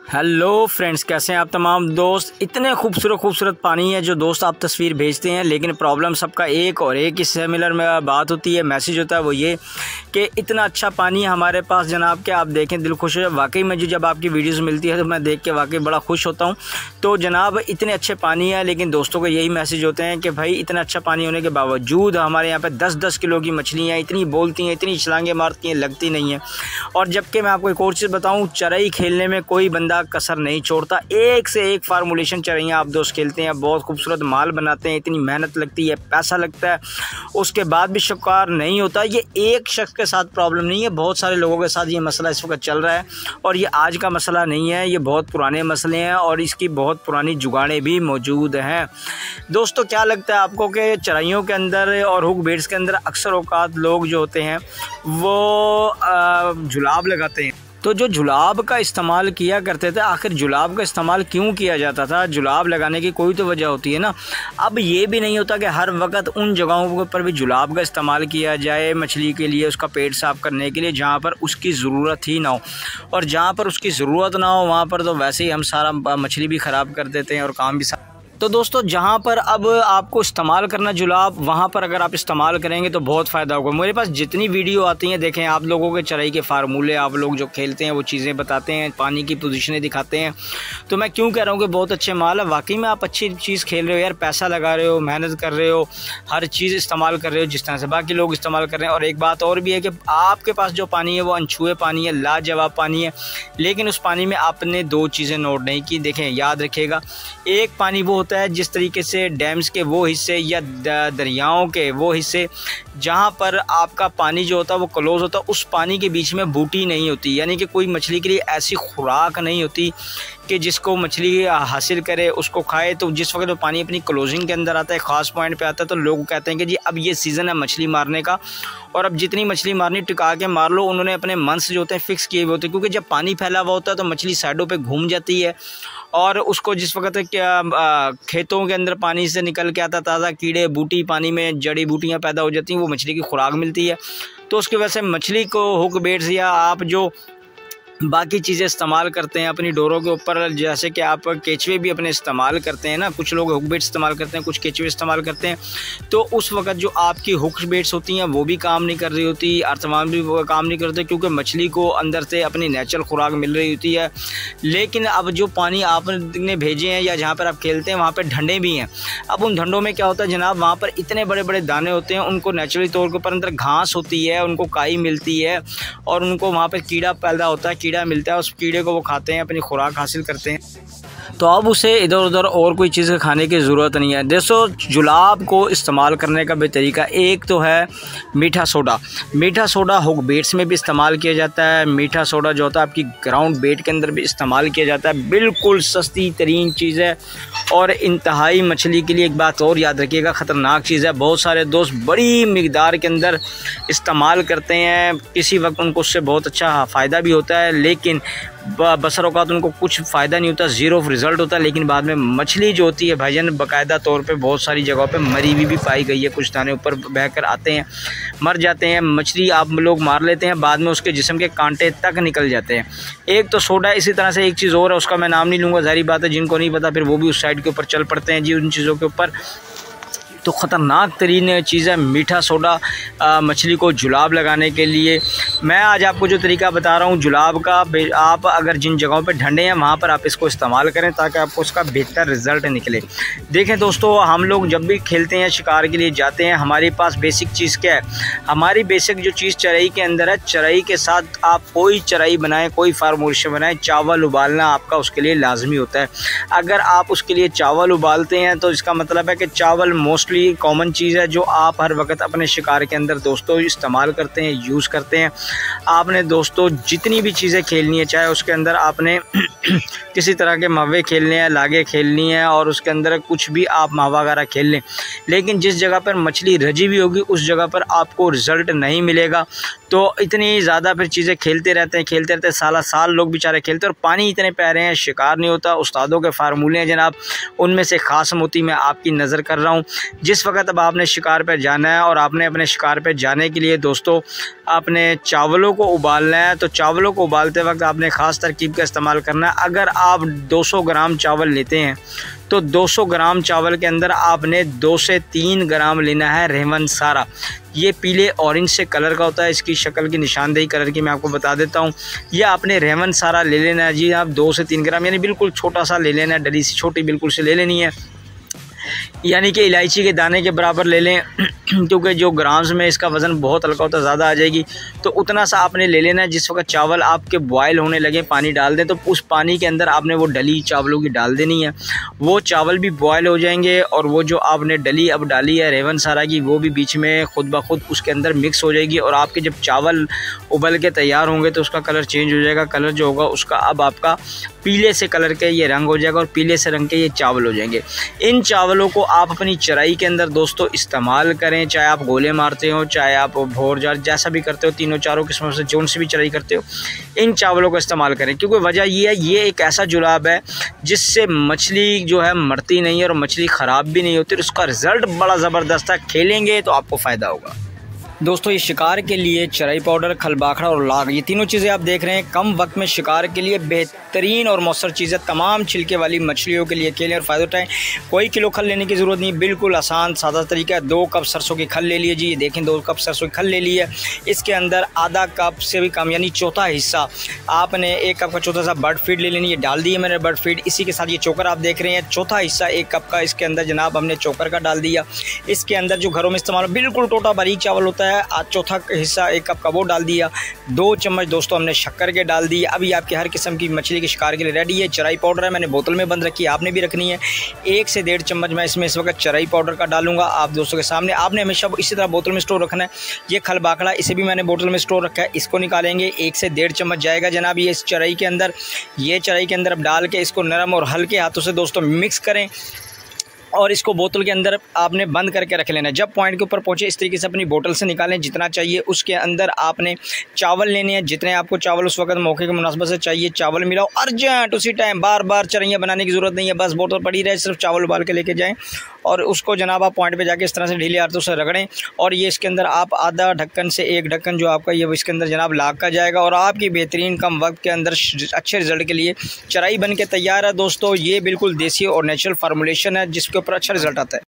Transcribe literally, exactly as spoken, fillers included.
Hello friends, कैसे हैं आप तमाम दोस्त। इतने खूबसूरत खूबसूरत पानी है जो दोस्त आप तस्वीर भेजते हैं, लेकिन प्रॉब्लम सबका एक और एक ही सिमिलर में बात होती है, मैसेज होता है, वो ये कि इतना अच्छा पानी है हमारे पास जनाब के आप देखें दिल खुश हो जाए। वाकई में जो जब आपकी वीडियोस मिलती है तो मैं देख के वाकई बड़ा खुश होता हूँ। तो जनाब इतने अच्छे पानी है, लेकिन दोस्तों को यही मैसेज होते हैं कि भाई इतना अच्छा पानी होने के बावजूद हमारे यहाँ पर दस दस किलो की मछलियाँ इतनी बोलती हैं, इतनी छलांगे मारती हैं, लगती नहीं हैं। और जबकि मैं आपको एक और चीज़ बताऊँ, चरई खेलने में कोई बंदा कसर नहीं छोड़ता। एक से एक फार्मूलेशन चरैयाँ आप दोस्त खेलते हैं, बहुत खूबसूरत माल बनाते हैं, इतनी मेहनत लगती है, पैसा लगता है, उसके बाद भी शिकार नहीं होता। ये एक शख्स के साथ प्रॉब्लम नहीं है, बहुत सारे लोगों के साथ ये मसला इस वक्त चल रहा है। और ये आज का मसला नहीं है, ये बहुत पुराने मसले हैं और इसकी बहुत पुरानी जुगाड़ें भी मौजूद हैं। दोस्तों क्या लगता है आपको कि चराइयों के अंदर और हुक बेट्स के अंदर अक्सर औकात लोग जो होते हैं वो जुलाब लगाते हैं। तो जो जुलाब का इस्तेमाल किया करते थे, आखिर जुलाब का इस्तेमाल क्यों किया जाता था? जुलाब लगाने की कोई तो वजह होती है ना। अब ये भी नहीं होता कि हर वक्त उन जगहों पर भी जुलाब का इस्तेमाल किया जाए मछली के लिए, उसका पेट साफ़ करने के लिए, जहाँ पर उसकी ज़रूरत ही ना हो। और जहाँ पर उसकी ज़रूरत ना हो वहाँ पर तो वैसे ही हम सारा मछली भी ख़राब कर देते हैं और काम भी। तो दोस्तों जहाँ पर अब आपको इस्तेमाल करना जुलाब, वहाँ पर अगर आप इस्तेमाल करेंगे तो बहुत फ़ायदा होगा। मेरे पास जितनी वीडियो आती हैं, देखें आप लोगों के चराई के फार्मूले, आप लोग जो खेलते हैं वो चीज़ें बताते हैं, पानी की पोजीशनें दिखाते हैं। तो मैं क्यों कह रहा हूँ कि बहुत अच्छे माल है। वाकई में आप अच्छी चीज़ खेल रहे हो यार, पैसा लगा रहे हो, मेहनत कर रहे हो, हर चीज़ इस्तेमाल कर रहे हो जिस तरह से बाकी लोग इस्तेमाल कर रहे हैं। और एक बात और भी है कि आपके पास जो पानी है वो अनछुए पानी है, लाजवाब पानी है, लेकिन उस पानी में आपने दो चीज़ें नोट नहीं की। देखें, याद रखिएगा, एक पानी वो होता है जिस तरीके से डैम्स के वो हिस्से या दरियाओं के वो हिस्से जहाँ पर आपका पानी जो होता है वो क्लोज होता है, उस पानी के बीच में बूटी नहीं होती, यानी कि कोई मछली के लिए ऐसी खुराक नहीं होती कि जिसको मछली हासिल करे उसको खाए। तो जिस वक्त वो पानी अपनी क्लोजिंग के अंदर आता है, ख़ास पॉइंट पे आता है, तो लोग कहते हैं कि जी अब ये सीज़न है मछली मारने का और अब जितनी मछली मारनी टिका के मार लो। उन्होंने अपने मंस जो होते हैं फिक्स किए हुए होते हैं, क्योंकि जब पानी फैला हुआ होता है तो मछली साइडों पे घूम जाती है और उसको जिस वक्त क्या खेतों के अंदर पानी से निकल के आता ताज़ा कीड़े बूटी, पानी में जड़ी बूटियाँ पैदा हो जाती हैं, वो मछली की खुराक मिलती है। तो उसकी वजह से मछली को हुक बेट्स या आप जो बाकी चीज़ें इस्तेमाल करते हैं अपनी डोरों के ऊपर, जैसे कि आप केचवे भी अपने इस्तेमाल करते हैं ना, कुछ लोग हुक बेट्स इस्तेमाल करते हैं, कुछ केचवे इस्तेमाल करते हैं। तो उस वक्त जो आपकी हुक बेट्स होती हैं वो भी काम नहीं कर रही होती, अर्थमान भी वो काम नहीं करते, क्योंकि मछली को अंदर से अपनी नेचुरल खुराक मिल रही होती है। लेकिन अब जो पानी आपने भेजे हैं या जहाँ पर आप खेलते हैं वहाँ पर ढंडे भी हैं। अब उन ढंडों में क्या होता है जनाब, वहाँ पर इतने बड़े बड़े दाने होते हैं, उनको नेचुरली तौर के ऊपर अंदर घास होती है, उनको काई मिलती है और उनको वहाँ पर कीड़ा पैदा होता है, कीड़ा मिलता है, उस कीड़े को वो खाते हैं, अपनी खुराक हासिल करते हैं। तो अब उसे इधर उधर और कोई चीज़ खाने की ज़रूरत नहीं है। दोस्तों जुलाब को इस्तेमाल करने का भी तरीका एक तो है मीठा सोडा। मीठा सोडा हुक बेट्स में भी इस्तेमाल किया जाता है। मीठा सोडा जो होता है आपकी ग्राउंड बेट के अंदर भी इस्तेमाल किया जाता है। बिल्कुल सस्ती तरीन चीज़ है और इंतहाई मछली के लिए एक बात और याद रखिएगा, ख़तरनाक चीज़ है। बहुत सारे दोस्त बड़ी मिकदार के अंदर इस्तेमाल करते हैं, किसी वक्त उनको उससे बहुत अच्छा फ़ायदा भी होता है, लेकिन बसर औकात उनको कुछ फ़ायदा नहीं होता, ज़ीरो रिज़ल्ट होता है। लेकिन बाद में मछली जो होती है भाईजान बाकायदा तौर पे बहुत सारी जगहों पे मरी हुई भी पाई गई है। कुछ दाने ऊपर बह कर आते हैं, मर जाते हैं, मछली आप लोग मार लेते हैं, बाद में उसके जिस्म के कांटे तक निकल जाते हैं। एक तो सोडा, इसी तरह से एक चीज़ और है, उसका मैं नाम नहीं लूँगा, ज़ाहिर बात है जिनको नहीं पता फिर वो भी उस साइड के ऊपर चल पड़ते हैं जी उन चीज़ों के ऊपर। तो ख़तरनाक तरीन चीज़ है मीठा सोडा मछली को जुलाब लगाने के लिए। मैं आज आपको जो तरीका बता रहा हूँ जुलाब का, आप अगर जिन जगहों पे ढंडे हैं वहाँ पर आप इसको इस्तेमाल करें ताकि आपको उसका बेहतर रिज़ल्ट निकले। देखें दोस्तों, हम लोग जब भी खेलते हैं, शिकार के लिए जाते हैं, हमारे पास बेसिक चीज़ क्या है? हमारी बेसिक जो चीज़ चराई के अंदर है, चराई के साथ आप कोई चराई बनाएँ, कोई फार्मूलेशन बनाएँ, चावल उबालना आपका उसके लिए लाजमी होता है। अगर आप उसके लिए चावल उबालते हैं तो इसका मतलब है कि चावल मोस्टली कॉमन चीज़ है जो आप हर वक्त अपने शिकार के अंदर दोस्तों इस्तेमाल करते हैं, यूज़ करते हैं। आपने दोस्तों जितनी भी चीज़ें खेलनी है, चाहे उसके अंदर आपने किसी तरह के मवे खेलने हैं, लागे खेलनी है और उसके अंदर कुछ भी आप मावा वगैरह खेल लें, लेकिन जिस जगह पर मछली रजी हुई होगी उस जगह पर आपको रिज़ल्ट नहीं मिलेगा। तो इतनी ज़्यादा फिर चीज़ें खेलते रहते हैं खेलते रहते हैं साला साल लोग बेचारे खेलते हैं, और पानी इतने प्यारे हैं, शिकार नहीं होता। उस्तादों के फार्मूले हैं जनाब, उनमें से ख़ास मोती मैं आपकी नज़र कर रहा हूँ। जिस वक्त अब आपने शिकार पर जाना है और आपने अपने शिकार पर जाने के लिए दोस्तों आपने चावलों को उबालना है, तो चावलों को उबालते वक्त आपने ख़ास तरकीब का इस्तेमाल करना है। अगर आप दो सौ ग्राम चावल लेते हैं तो दो सौ ग्राम चावल के अंदर आपने दो से तीन ग्राम लेना है रेवन सारा। ये पीले ऑरेंज से कलर का होता है, इसकी शक्ल की निशानदेही कलर की मैं आपको बता देता हूँ। ये आपने रेवन सारा ले लेना है जी, आप दो से तीन ग्राम यानी बिल्कुल छोटा सा ले लेना है, डली सी छोटी बिल्कुल से ले लेनी है, यानी कि इलायची के दाने के बराबर ले लें क्योंकि जो ग्राम्स में इसका वज़न बहुत हल्का होता है, ज़्यादा आ जाएगी, तो उतना सा आपने ले लेना है। जिस वक्त चावल आपके बॉयल होने लगे, पानी डाल दें, तो उस पानी के अंदर आपने वो डली चावलों की डाल देनी है। वो चावल भी बॉयल हो जाएंगे और वो जो आपने डली अब डाली है रेवन सारा की, वो भी बीच में खुद ब खुद उसके अंदर मिक्स हो जाएगी। और आपके जब चावल उबल के तैयार होंगे तो उसका कलर चेंज हो जाएगा, कलर जो होगा उसका अब आपका पीले से कलर के ये रंग हो जाएगा और पीले से रंग के ये चावल हो जाएंगे। इन चावलों को आप अपनी चराई के अंदर दोस्तों इस्तेमाल करें, चाहे आप गोले मारते हो, चाहे आप भोर जार जैसा भी करते हो, तीनों चारों किस्मों से जोन से भी चराई करते हो, इन चावलों का इस्तेमाल करें। क्योंकि वजह ये है, ये एक ऐसा जुलाब है जिससे मछली जो है मरती नहीं है और मछली ख़राब भी नहीं होती, और उसका रिज़ल्ट बड़ा ज़बरदस्त है। खेलेंगे तो आपको फ़ायदा होगा। दोस्तों ये शिकार के लिए चराई पाउडर, खलबाखड़ा और लाग, ये तीनों चीज़ें आप देख रहे हैं कम वक्त में शिकार के लिए बेहतरीन और मौसर चीज़ें तमाम छिलके वाली मछलियों के लिए खेलें और फ़ायदा उठाएं। कोई किलो खल लेने की ज़रूरत नहीं, बिल्कुल आसान सादा तरीका है। दो कप सरसों की खल ले लीजिए, देखें दो कप सरसों की खल ले ली है, इसके अंदर आधा कप से भी कम यानी चौथा हिस्सा आपने एक कप का चौथा सा बर्ड फीड ले लेनी है, डाल दी है मैंने बर्ड फीड। इसी के साथ ये चोकर आप देख रहे हैं, चौथा हिस्सा एक कप का इसके अंदर जनाब हमने चोकर का डाल दिया। इसके अंदर जो घरों में इस्तेमाल बिल्कुल टोटा बारीक चावल होता है, आज चौथा हिस्सा एक कप का वो डाल दिया। दो चम्मच दोस्तों हमने शक्कर के डाल दिए। अभी आपके हर किस्म की मछली के शिकार के लिए रेडी है। चराई पाउडर है, मैंने बोतल में बंद रखी है, आपने भी रखनी है। एक से डेढ़ चम्मच मैं इसमें इस वक्त चराई पाउडर का डालूंगा आप दोस्तों के सामने। आपने हमेशा इसी तरह बोतल में स्टोर रखना है। ये खलबाखड़ा, इसे भी मैंने बोतल में स्टोर रखा है, इसको निकालेंगे। एक से डेढ़ चम्मच जाएगा जनाब ये इस चराई के अंदर। ये चराई के अंदर अब डाल के इसको नरम और हल्के हाथों से दोस्तों मिक्स करें और इसको बोतल के अंदर आपने बंद करके रख लेना है। जब पॉइंट के ऊपर पहुंचे इस तरीके से अपनी बोतल से निकालें जितना चाहिए। उसके अंदर आपने चावल लेने हैं, जितने आपको चावल उस वक्त मौके के मुनासबत से चाहिए चावल मिलाओ अर्जेंट उसी टाइम। बार बार चरैयाँ बनाने की ज़रूरत नहीं है, बस बोतल पड़ी रहे, सिर्फ चावल उबाल के लेके जाएँ और उसको जनाब आप पॉइंट पे जाके इस तरह से ढीले हाथों से रगड़ें। और ये इसके अंदर आप आधा ढक्कन से एक ढक्कन जो आपका ये इसके अंदर जनाब लाग का जाएगा और आपकी बेहतरीन कम वक्त के अंदर अच्छे रिजल्ट के लिए चराई बन के तैयार है। दोस्तों ये बिल्कुल देसी और नेचुरल फार्मूलेशन है जिसके ऊपर अच्छा रिजल्ट आता है।